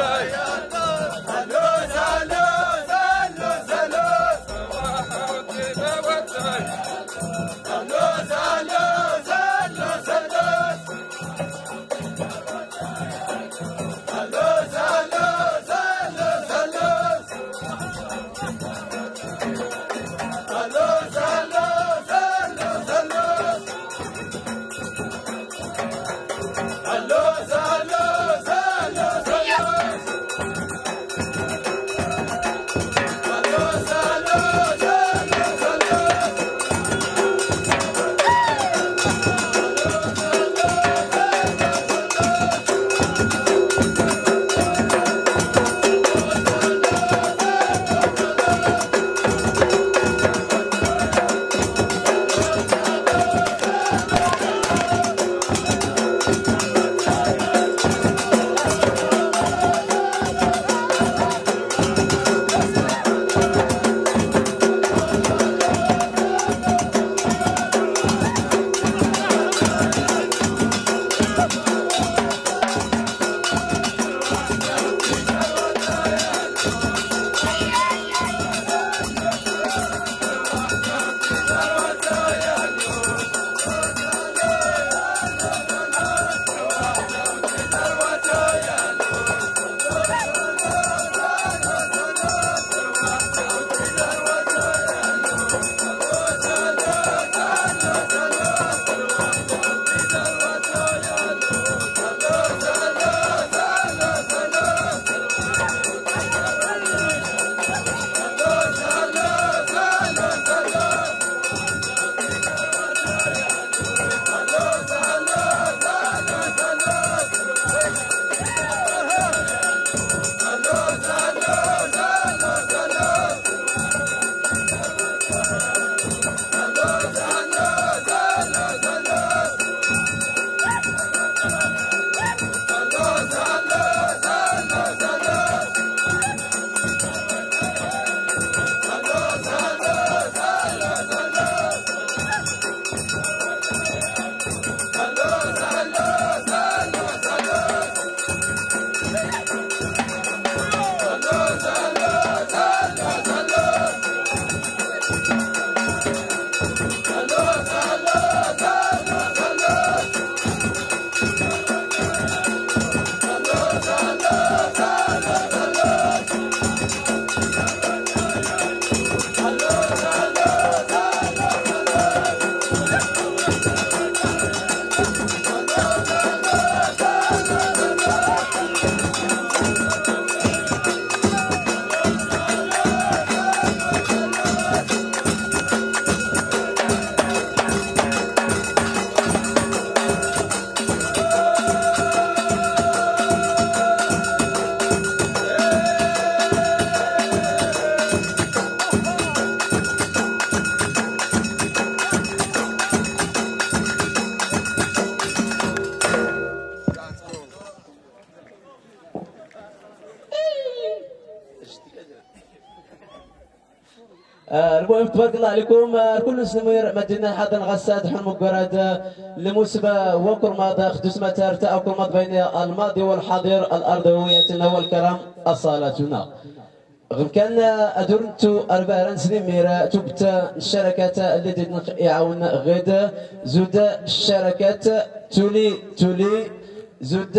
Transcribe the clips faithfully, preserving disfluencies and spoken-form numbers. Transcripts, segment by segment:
المهم تبارك الله عليكم كل سمير مدينة حاضر غساد حلم مقرد لموسبة وكرماد خدوس متارتا أو كرماد بين الماضي والحاضر الأرضوية والكرم الصالتنا غير كان أدرنتو أربع سنين ميرا تبت الشركات التي يعاون غيد زود الشركات تولي تولي زود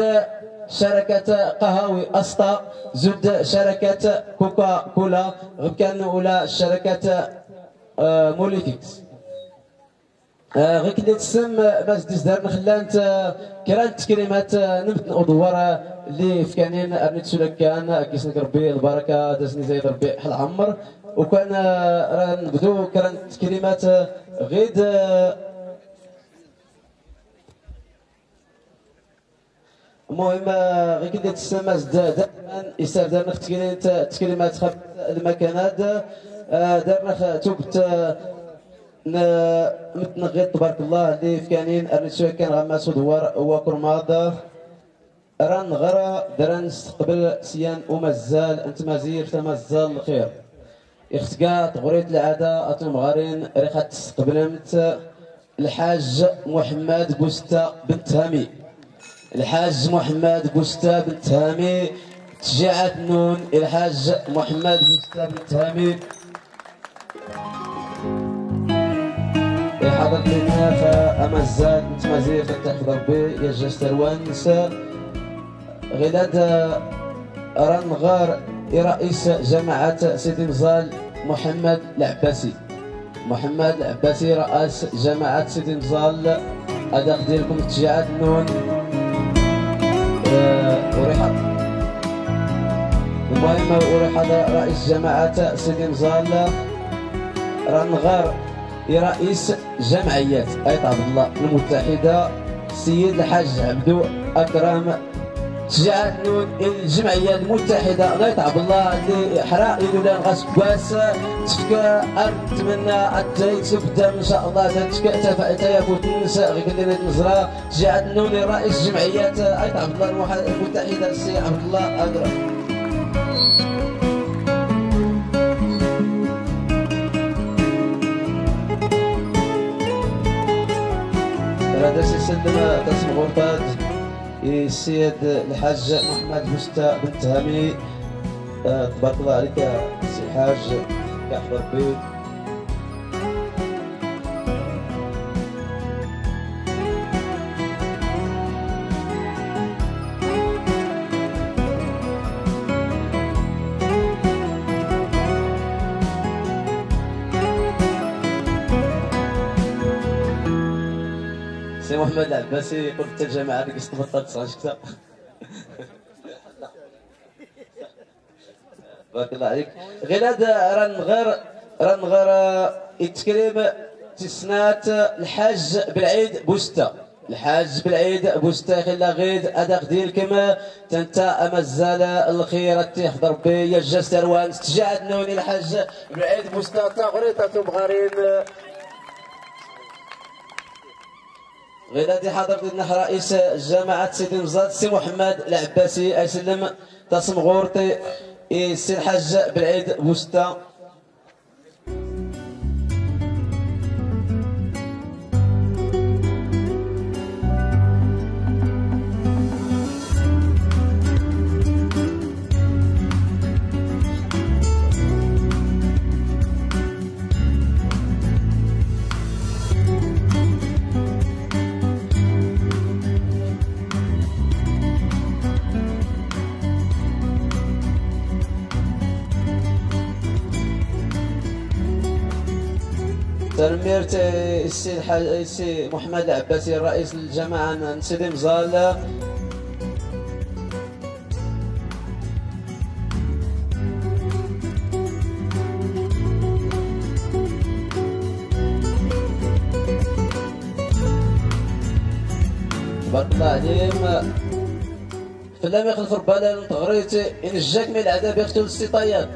شركة قهاوي أسطا زود شركة كوكا كولا غير كان أولى شركة موليفيكس غير كنت تسم باش تزدار نخلانت كرانت كلمات نبت أدوار اللي في كانين أرنيت سلكان كيسنك ربي البركة دازني زايد ربي حل عمر وكان نبدو كرانت كلمات غيد المهم غير كنت تسمى دائما يستخدم تكلمات خب المكانات دارنا توبت متنغيط تبارك الله اللي في كانين ارنيت شويه كان غماس ودوار وكرماض ران غرا دران استقبل سيان ومازال انت مازير تمازال الخير اختكا تغريت العاده اتم غارين ريخه تستقبلمت الحاج محمد بوستا بنت هامي الحاج محمد بوستا بنت هامي تشجيعات النون الحاج محمد بوستا بن تهامي حضر لنا فأمزاد نتمازير فتح ضربي يا جاش تروانس غلاد رنغار رئيس جماعة سيدي نزال محمد العباسي محمد العباسي رئيس جماعة سيدي نزال هذا ديالكم تشجيعات النون وريحة المهم وريحة رئيس جماعة سيدي نزال رنغار رئيس جمعيات أيت عبد الله المتحدة السيد الحاج عبدو أكرم تشجيعات النون الجمعية المتحدة الله يطعب الله اللي حرا يقول لنا غاس كواس تفكا نتمنى تبدا ان شاء الله تفكا تيافوت النساء غير كلنا نزرا تشجيعات النون رئيس جمعيات أيت عبد الله المتحدة السيد عبد الله أكرم. هذا سلسلة تسمى غرفات السيد الحاج محمد بوستا بن تهامي تبارك الله عليك سي الحاج كيحفظ بك. سي محمد العباسي قلت الجماعة اللي كيستبطل تصغر شكتا بارك الله عليك. غير هذا رنغير رنغير يتكلم تسنات الحاج بالعيد بوستا الحاج بالعيد بوستا خلا غيد هذاك ديالكم تنتا مازال الخير تيحضر بي يا جاس روان تجاهد نوني الحاج بالعيد بوستا تغريطة بغارين غير هادي حضر لنا رئيس جماعة سيدي نزاد سي محمد العباسي أيسلم تصم غورتي سي الحاج بالعيد بوستا. تنميرت السي الحاج السي محمد العباسي رئيس الجماعة سيدي مزال تبارك الله عليهم فلم يخلف ربنا تغريت إن جاك من العذاب يقتل السطيات.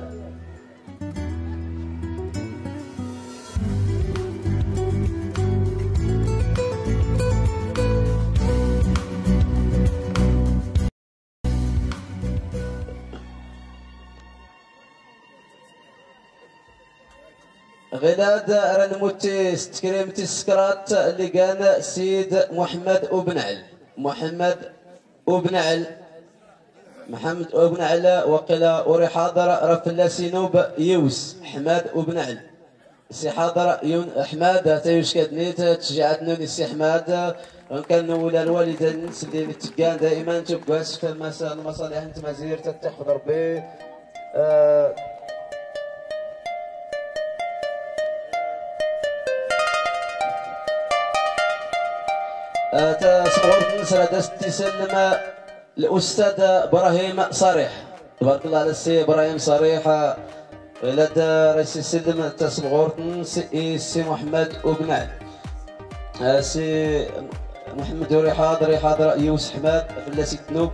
غلاد رنموتي ستكريمتي السكرات اللي كان سيد محمد أبن عل محمد أبن عل محمد أبن عل وقيل وري حاضر رفلا سينوب يوس حماد أبن عل سي حاضر يون حماد تيوش كدنيت تشجعت نوني سي حماد كان ولا الوالدة الناس اللي تكان دائما تبقاس في المصالح انت مزير تتحضر به آه تصور نسرة تسلم الأستاذ إبراهيم صريح تبارك الله على السي إبراهيم صريح ولاد رئيس السلم تصور سي محمد أبنعل سي محمد يوري حاضر حاضر يوسف حماد فلاسي تنوب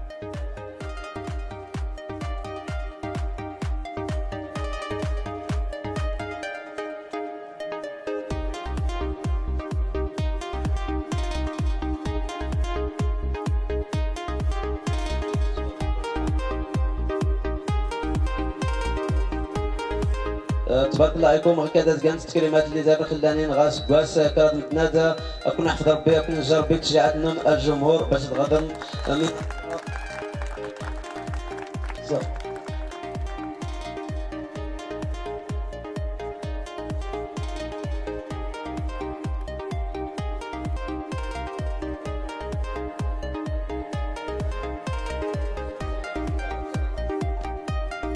تبارك الله عليكم. هكذا كانت الكلمات اللي دابا خلاني نغاس كواس كراد متنادى اكون نحفظ ربي اكون نجرب تشجيعات الجمهور باش تغادر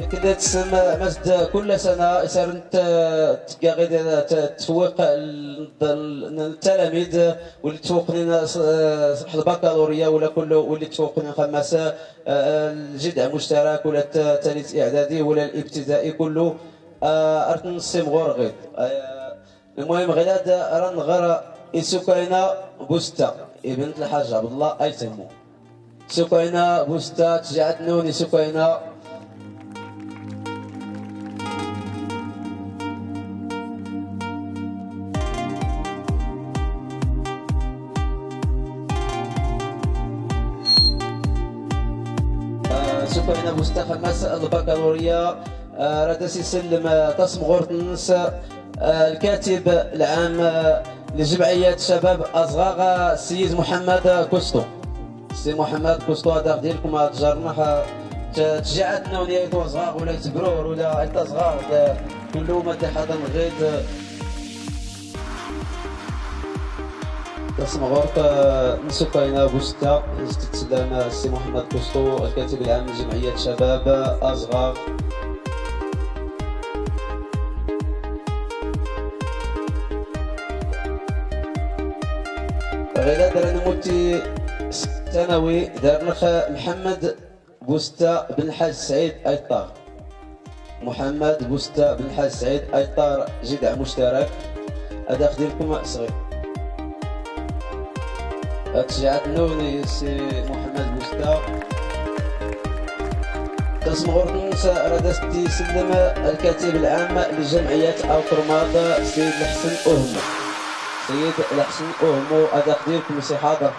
كذا تسمى مسد كل سنه يصير تلقى غير تفوق التلاميذ واللي تفوقنا صبح البكالوريا ولا كله واللي تفوقنا خمسه الجدع مشترك ولا الثالث اعدادي ولا الابتدائي كله ارتن السيمغور غير. المهم غلاد ران غير سكينه بوستا ابنت الحاج عبد الله ايتمو سكينه بوستا تجعت نوني سكينه سكينه بوستا خمس البكالوريا راه سيسلم تصم غورتنس الكاتب العام لجمعية شباب أصغاغ السيد محمد كوستو. السي محمد كوستو هذا ديالكم هاد جارنا تشجعتنا ولا يتوصغاغ ولا يتبرور ولا يتصغاغ كله ما حدا غير تصمغورت نسوكاينا بوستا تتسلم السي محمد كوستو الكاتب العام لجمعية شباب أصغاغ. غير درنا موتي ثانوي دارنا محمد بوستا بن الحاج سعيد ايطار. محمد بوستا بن الحاج سعيد ايطار جدع مشترك هذا خديلكم صغير. تشجعت نوني سي محمد بوستا قسم غورنس رادستي سلم الكاتب العام لجمعية أوكرماض سيد الحسن أهمو. سيد الحسن أهمو هذا خديركم سي حاضر.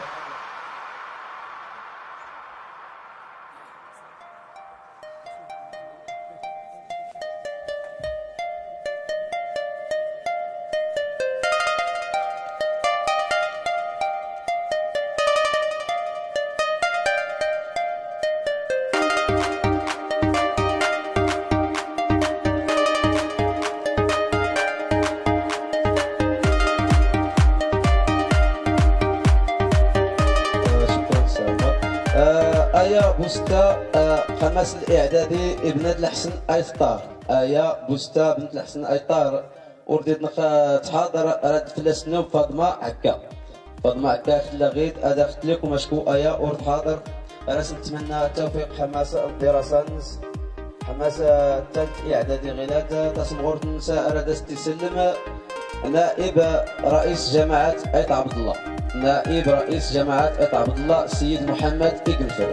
آية بوستا خمس الإعدادي ابنة الحسن أيطار. آية بوستا بنت الحسن أيطار ورديت تحاضر راد فلاس نوب فاطمة عكا. فاطمة عكا خلا غيد هذا خت لكم اشكو آية ورد حاضر. راس نتمنى التوفيق حماسة الدراسة حماسة الثالث إعدادي غيلات تصم غورت النساء راد تسلم نائب رئيس جماعة أيط عبد الله. نائب رئيس جماعة أيط عبد الله السيد محمد إقنفر.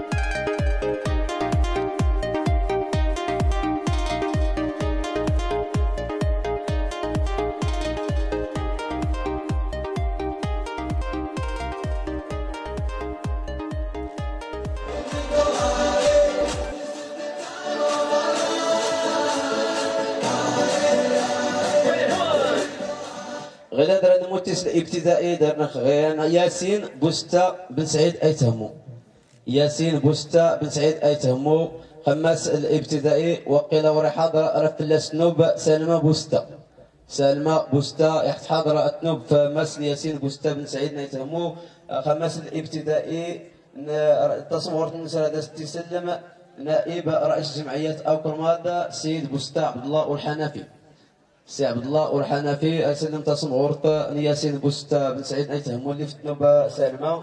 غير درنا المتسل الابتدائي درنا غير ياسين بوستا بن سعيد ايتهمو. ياسين بوستا بن سعيد ايتهمو خماس الابتدائي وقيل وري حاضر رفل سنوب سلمى بوستا. سلمى بوستا يحت حاضر اتنوب فماس ياسين بوستا بن سعيد نيتهمو خماس الابتدائي تصور النساء تسلم نائب رئيس جمعية أوكرمادا سيد بوستا عبد الله والحنفي. سي عبد الله والحنفي سلم تصم غورط ياسين بوستا بن سعيد نيتهمو اللي في النوبة سلمى.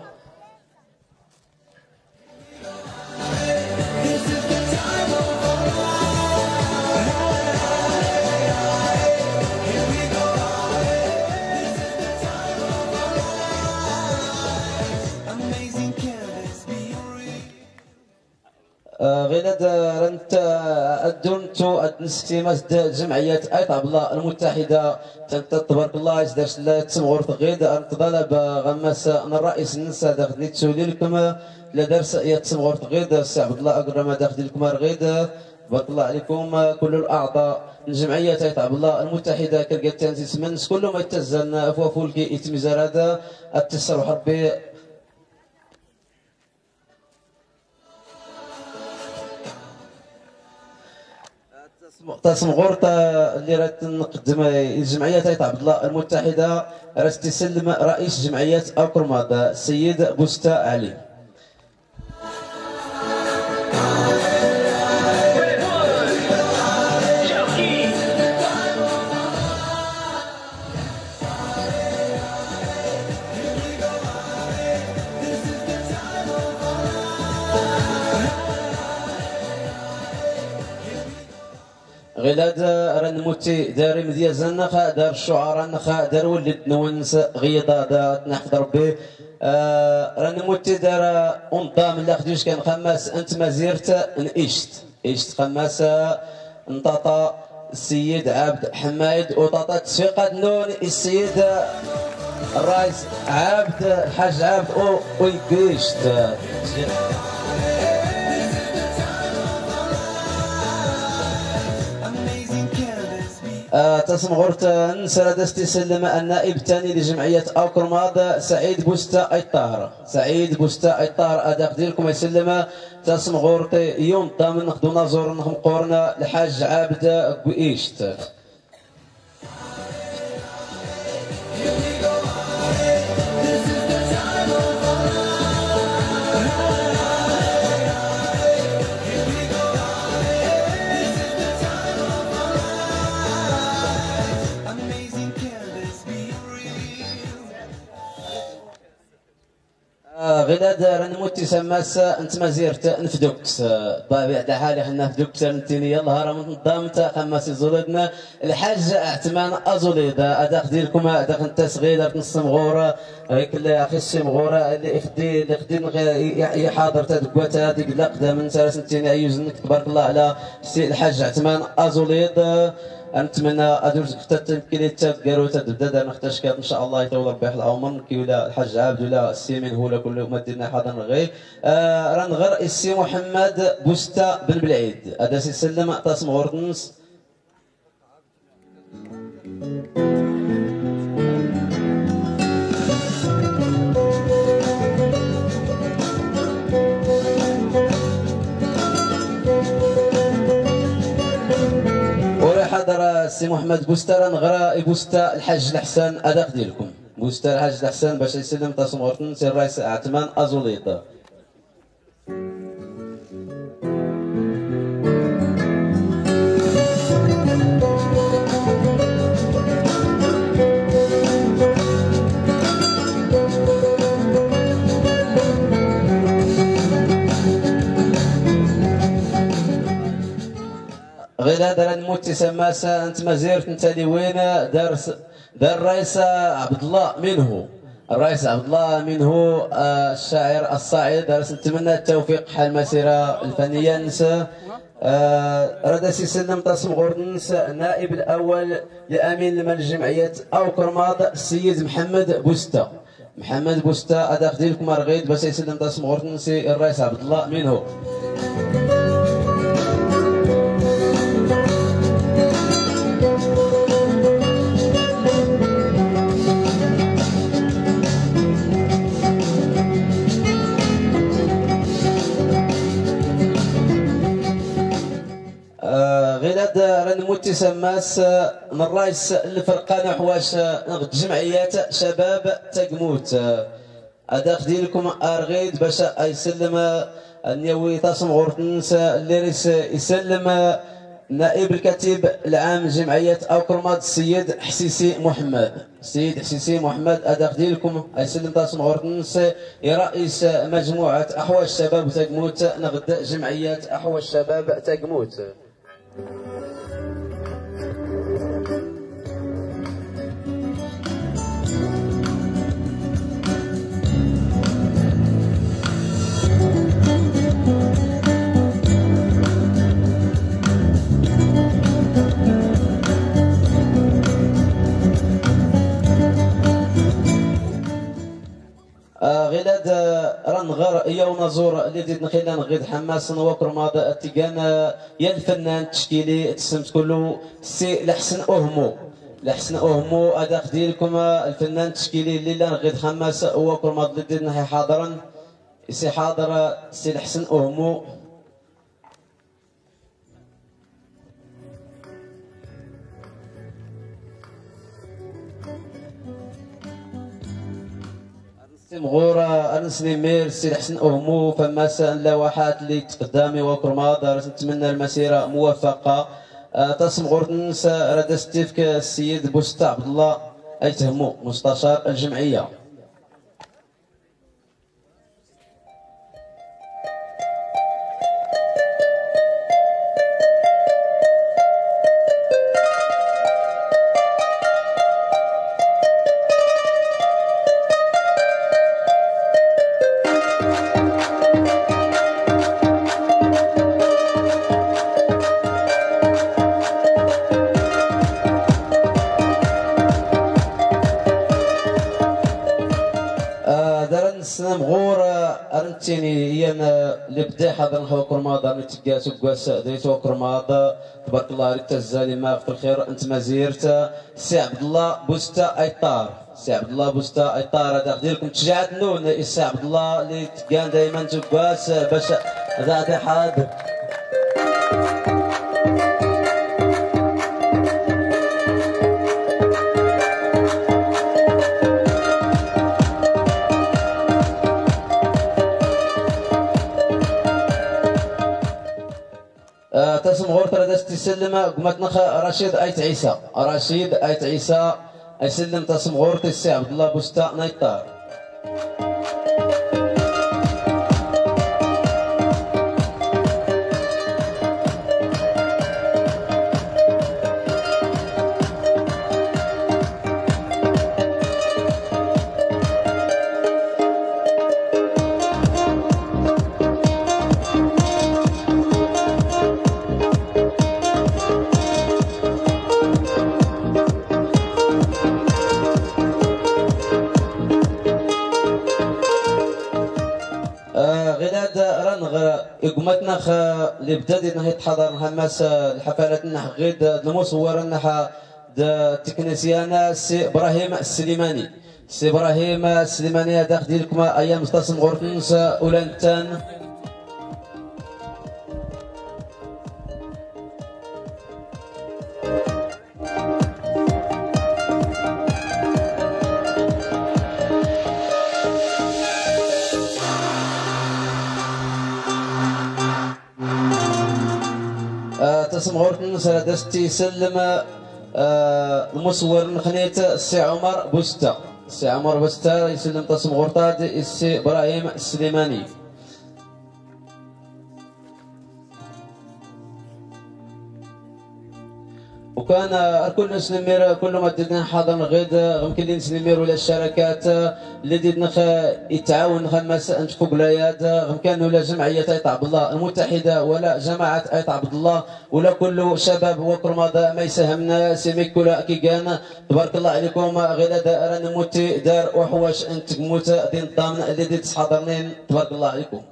غير رنت الدنت النستي مسد جمعية أيط عبد الله المتحدة تبارك الله يزدرس لا تسمغور غيد طلب غمس الرئيس النساء داخل تسولي لكم لدرس يتسمغور غيد السي عبد الله أقرم داخل لكم غيد بارك الله عليكم كل الأعضاء الجمعية أيط عبد الله المتحدة كالقيت تنسيس من كل ما يتزن أفوافولكي إتمزار هذا التصرف ربي تصم غورطة اللي راه تنقدم الجمعية أيط عبد الله المتحدة راه تسلم رئيس جمعية أوكرمادا السيد بوستا علي. غلاد ران موتي داري مديا زنخ دار الشعراء نخا دار ولد نونس غيضا دا نحفظ ربي آه ران موتي دار انضام لا خديش كان خماس انت ما زيرت نئشت إشت خماس نطاطا السيد عبد حمايد وطاطا تشفيقة نون السيد الرئيس عبد الحاج عبد او ويقيشت آه تسمى غورت نسرة دستي سلم النائب الثاني لجمعية أوكرماد سعيد بوستا أيطار سعيد بوستا أيطار أداق ديالكم يسلم تسمى غورت يوم ضامن ناخدو نزور نخم قورنا الحاج عابد قويشت غلاد رنموت تسماس انت ما زيرت نفدوكس طبيعة الحال حنا فدوكس نتيني يلا راه منظمت خماس زولدنا الحاج اعتمان ازوليد اداخ ديالكم اداخ انت صغير نص مغوره هيك اللي اخي السي مغوره اللي اخدي اللي خدي حاضر تدكوات هذيك الاقدام انت نتيني ايوزنك تبارك الله على السي الحاج اعتمان ازوليد نتمنى ادوز كتات كليتا قالوا تبدا نختاش كات ان شاء الله يطول ربي العمر كي ولا الحاج عابد ولا السيمين هو كل ما ديرنا حاضر غير آه رنغر السي محمد بوستا بن بلعيد هذا سي سلم تاسم غوردنس حضر السي محمد بوستا نغرا بوستا الحاج الحسن اداق ديالكم بوستا الحاج الحسن باش يسلم تاسم غورتن سي الرئيس عثمان ازوليط غير هذا نموت تسمى انت ما زيرت انت اللي وين دار دار الرئيس عبد الله منه الرئيس عبد الله منه الشاعر الصاعد نتمنى التوفيق حال المسيره الفنيه نسى راه سيسلم تاسم غوردنس نائب الاول لامين المجلس جمعيه اوكرماض السيد محمد بوستا محمد بوستا اداخ ديالكم رغيد باش يسلم تاسم غوردنس الرئيس عبد الله منه غلاد رنموت تسماس من الرئيس الفرقان حواش جمعيات شباب تقموت اداخ ديالكم ارغيد باش يسلم النيوي تصم غورتنس اللي يسلم نائب الكاتب العام جمعية أوكرماد السيد حسيسي محمد السيد حسيسي محمد اداخ ديالكم يسلم تصم غورتنس رئيس مجموعة أحوال الشباب تقموت نغد جمعية أحوال الشباب تقموت غلاد رنغر يا ونزور اللي ديت نخيلان غيد حماس وكرماد التيجان يا الفنان التشكيلي تسمت كله سي لحسن أهمو لحسن أهمو أداخ ديالكم الفنان التشكيلي اللي لان غيد حماس وكرماد اللي ديت نحي حاضرا سي حاضر سي لحسن أهمو مغورة أنس نمير سي حسن أهمو فما اللوحات اللي تقدامي وكرماد نتمنى المسيرة موفقة أه تصم غورتنس راه ستيفك السيد بوستا عبد الله أيتهمو مستشار الجمعية أرنتيني ين لبدا حضر نحو كرماضة نتجا سقواس ديتو كرماضة تبارك الله عليك تزالي ما في الخير أنت ما زيرت سي عبد الله بوستا أيطار سي عبد الله بوستا أيطار هذا ديالكم تشجعت نون سي عبد الله اللي تكان دائما سقواس باش هذا هذا حاضر. تسم غور ترى تسلم قمت نخ رشيد أيت عيسى رشيد أيت عيسى يسلم تسم غور تسي عبد الله بوستا نيطار. قمتنا خ اللي بدات نهي تحضر هماس الحفلات نح غيد المصور نح التكنيسيان سي ابراهيم السليماني سي ابراهيم السليماني هذا ديالكم ايام مستسم غورفنس اولانتان. تسم غورتن سلادستي سلم المصور نخنيت السي عمر بوستا السي عمر بوستا يسلم تسم غورتاد السي ابراهيم السليماني. وكان الكل نسلمير كل ما دينا حاضر غيد يمكن لي نسلمير ولا الشركات اللي دينا يتعاون خمس انت قبلايات يمكن ولا جمعيه ايت عبد الله المتحده ولا جماعه ايت عبد الله ولا كل شباب وكرماضه ما يساهمنا سيمي كل كي كان تبارك الله عليكم غير راني موتي دار وحواش انت موت دين الضامن اللي ديت حاضرين تبارك الله عليكم.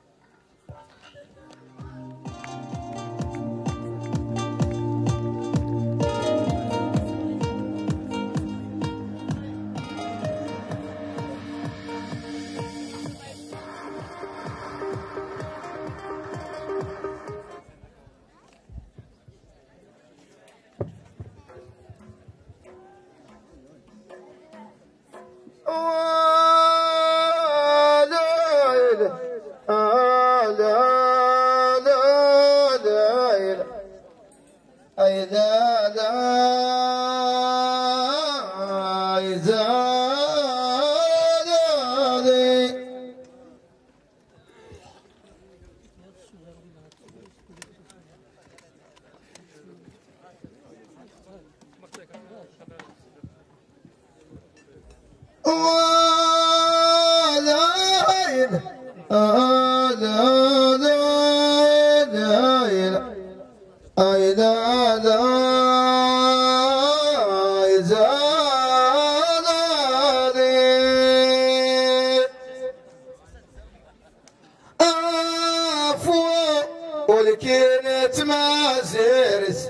ولكنت ما زرت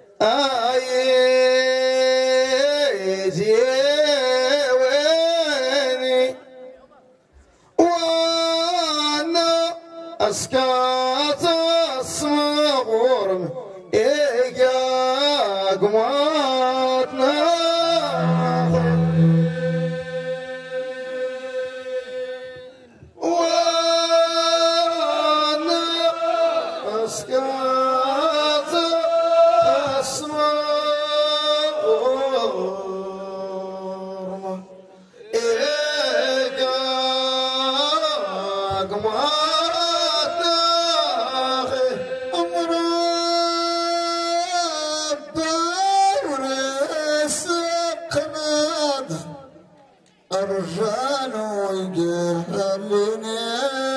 ايزيوني وانا اسكات الصغور ايقا قماتنا الرجال ويقهرني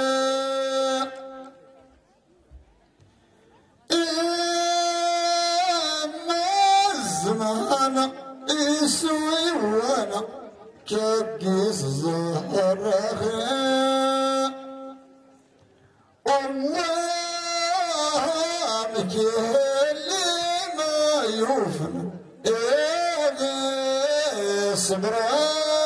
إما الزمان يسوي وانا كقيس زهر اللي ما يوفن اللي صبرا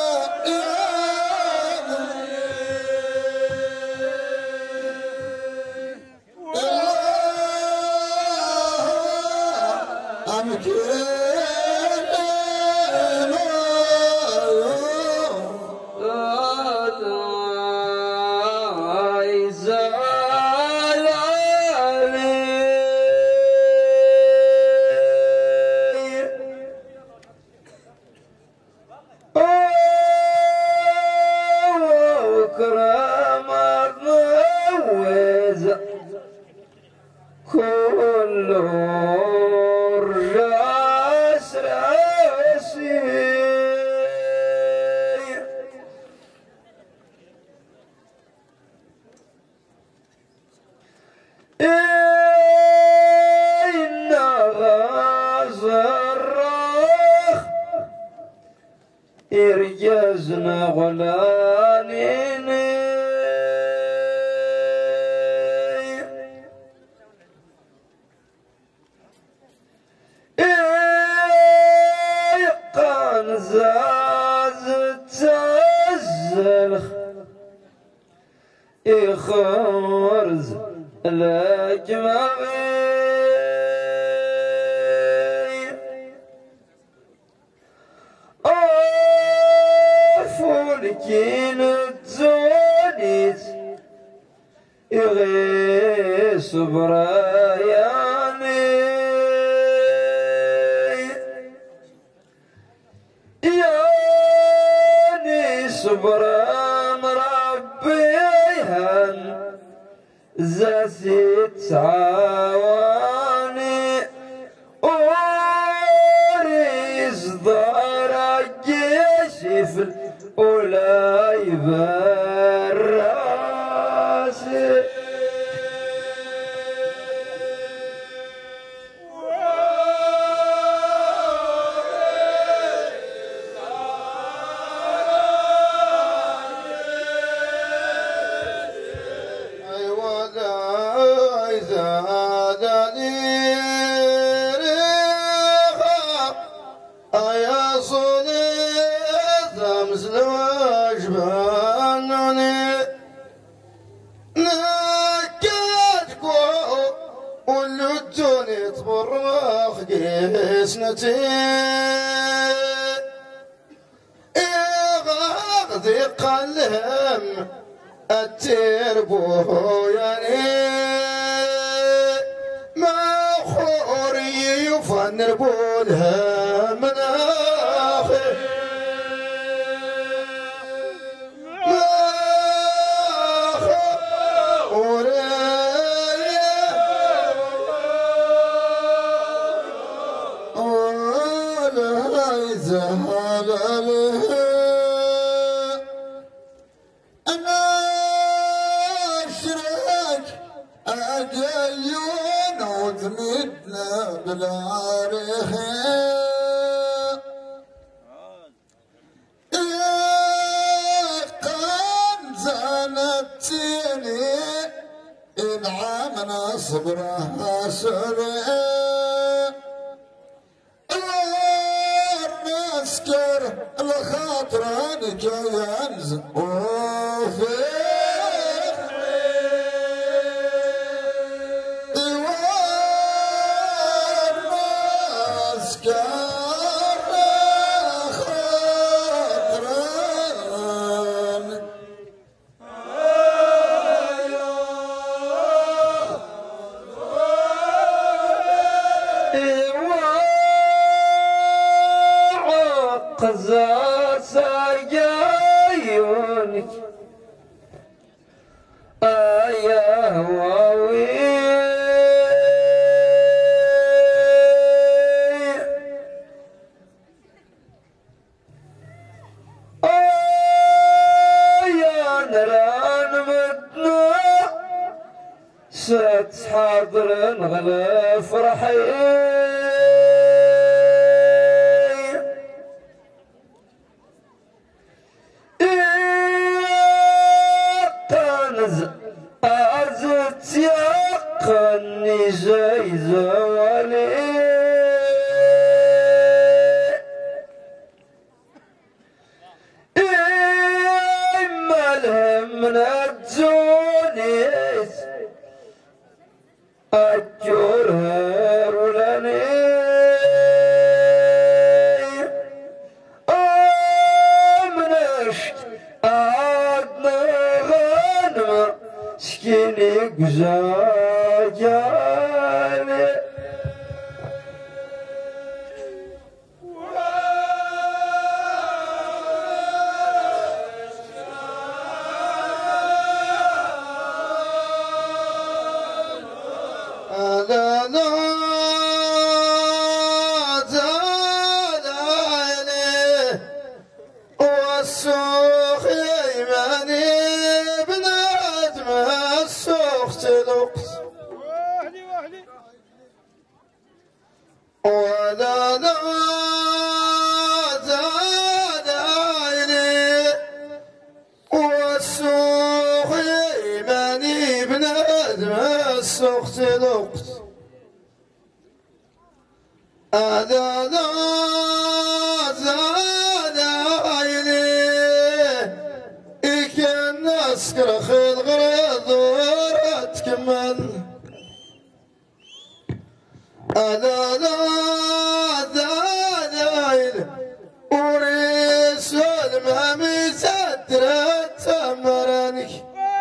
يرجزنا غلانين يقان زاز تزلخ يخرز الأجمعين فولكين الزونيت يغيس براياني ياني صبرا مربيهن زاسيت عواني وريز ضار الجيش في ولا يبرس سنتي غاغذي قلهم التربو يعني ما خوري يفنر بولها من آخر ما خوري أنا أشرك أجيون وذمتنا بالعارخ قام زانتيني إنعامنا صبرها سرع اسكر الخاطران جاينز وفي ديوان اسكر الخاطران قزاز عيونك آيا هواوي آيا نران مدنا سات حاضر غلا فرحي أزت يقني زي زواي زجاني لا لا زالني والسوق يماني بنادم السوق تلقت ولا لا زالني والسوق يماني بنادم السوق تلقت أنا لا زال عيني إكن أسكر خيل غريض ورات كمان أنا لا زال عيني وريس المامي سدرت تمرنك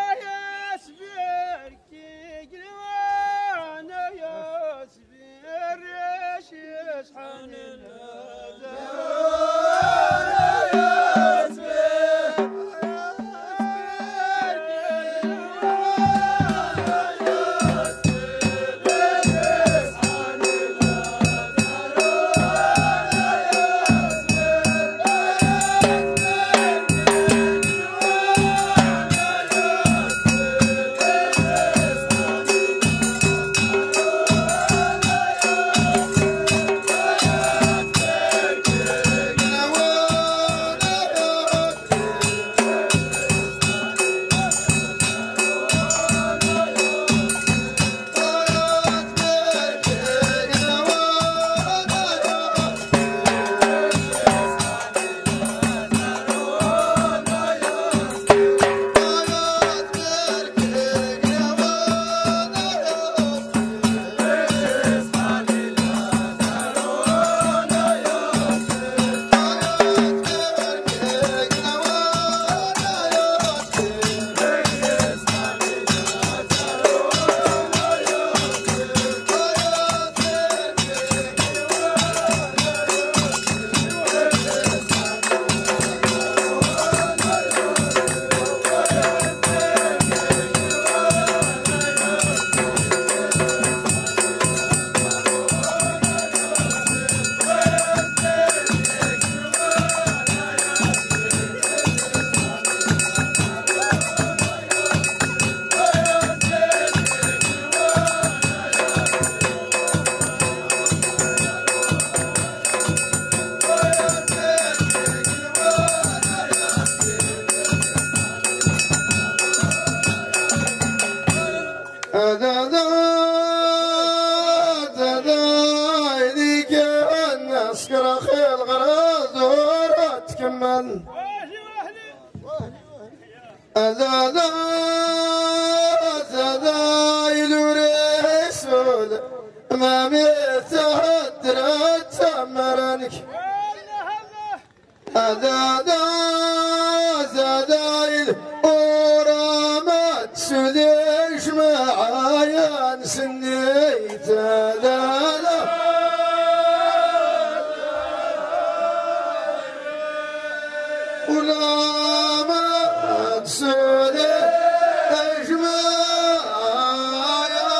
ألا لا زايل رسول ما متهدرت تمرنك ألا لا زايل ورامت سليش معايا سنيت لا لا ولا سولي أجمع يا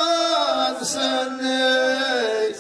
سني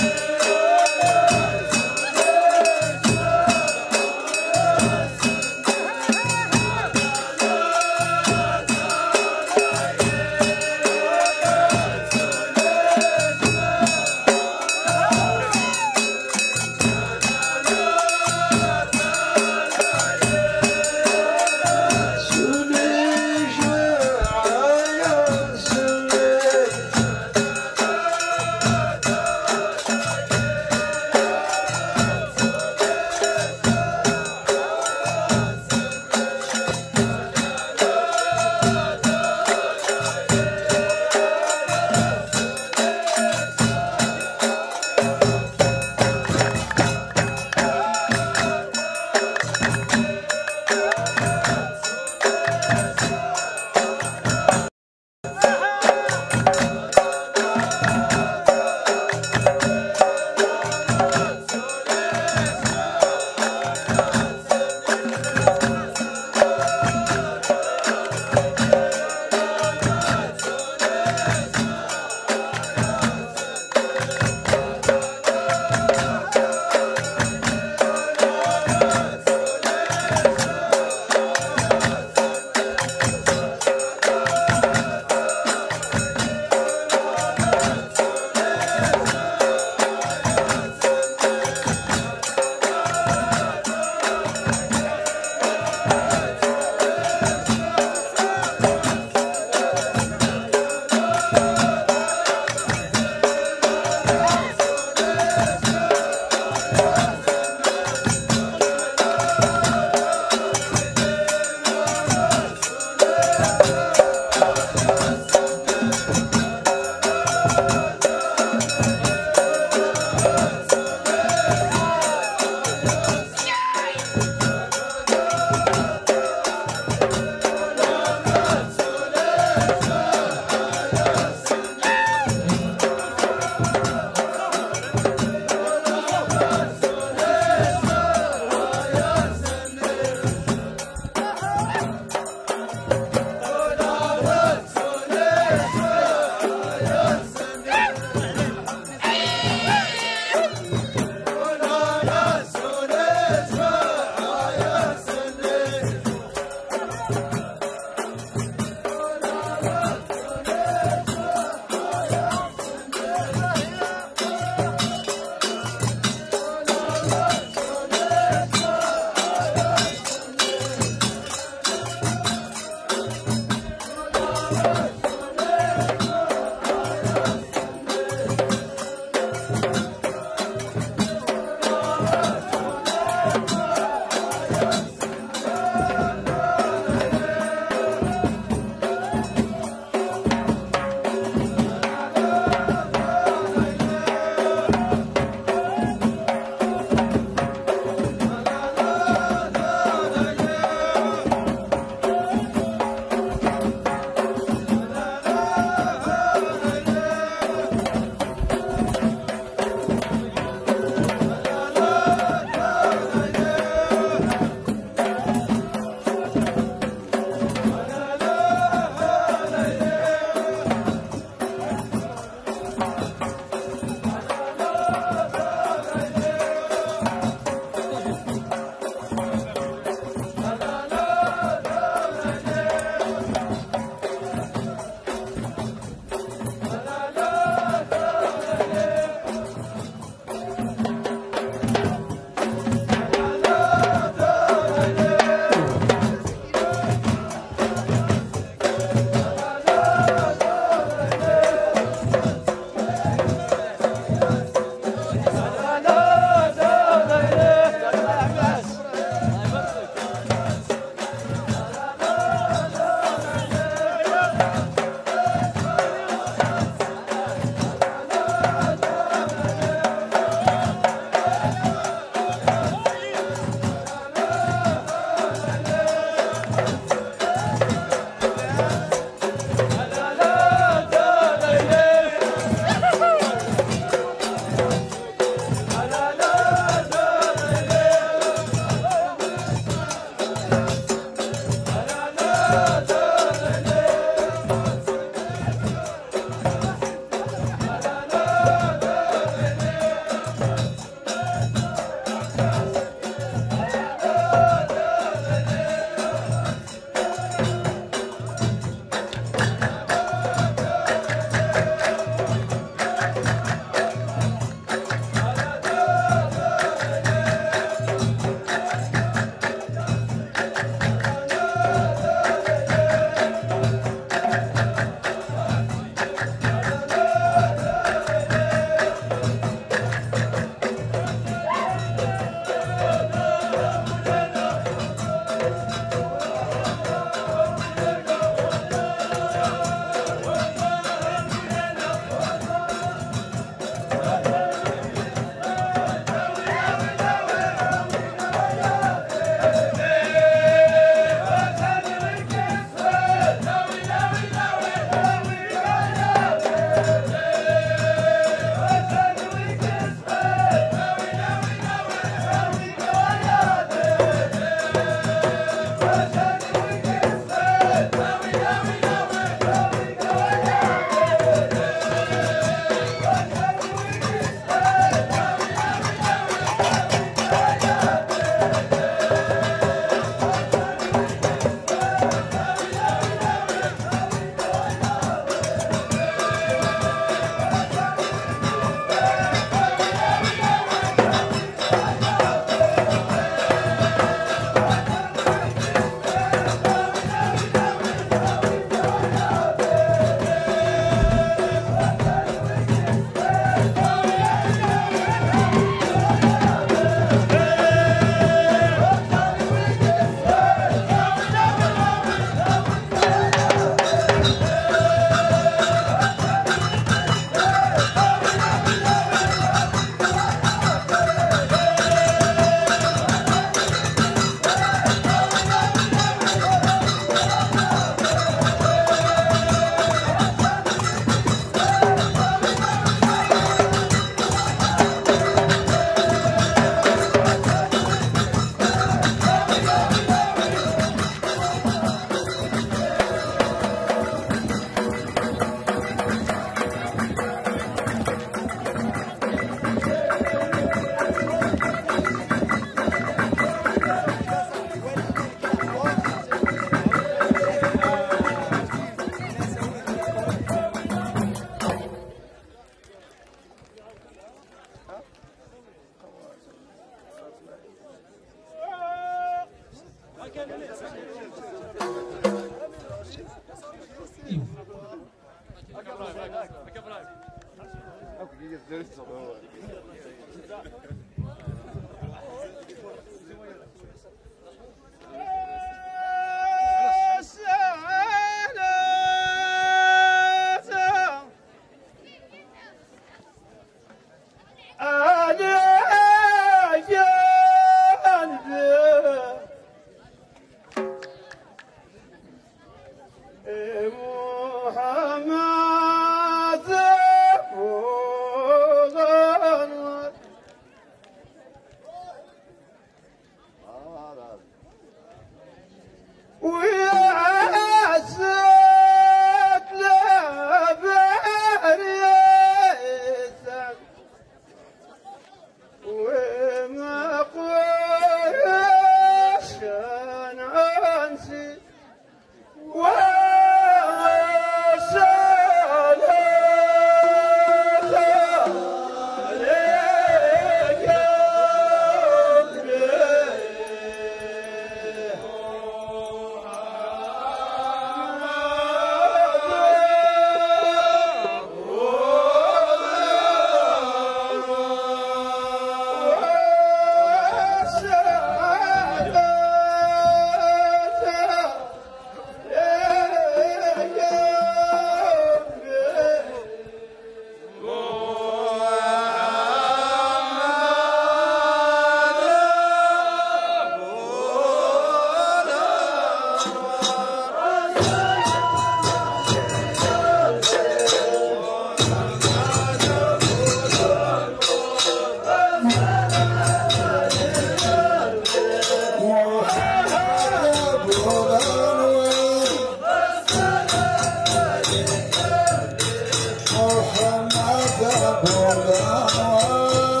محمد أبو